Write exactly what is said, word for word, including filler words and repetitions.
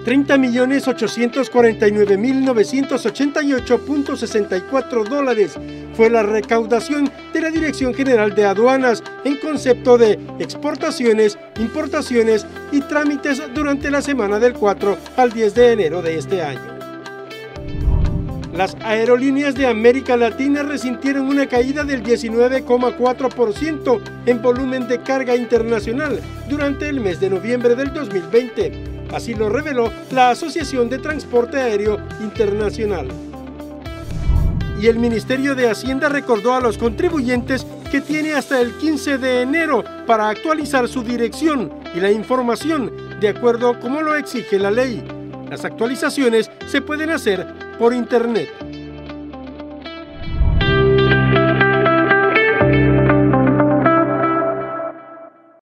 treinta millones ochocientos cuarenta y nueve mil novecientos ochenta y ocho punto sesenta y cuatro dólares fue la recaudación de la Dirección General de Aduanas en concepto de exportaciones, importaciones y trámites durante la semana del cuatro al diez de enero de este año. Las aerolíneas de América Latina resintieron una caída del diecinueve coma cuatro por ciento en volumen de carga internacional durante el mes de noviembre del dos mil veinte. Así lo reveló la Asociación de Transporte Aéreo Internacional. Y el Ministerio de Hacienda recordó a los contribuyentes que tiene hasta el quince de enero para actualizar su dirección y la información de acuerdo como lo exige la ley. Las actualizaciones se pueden hacer por Internet.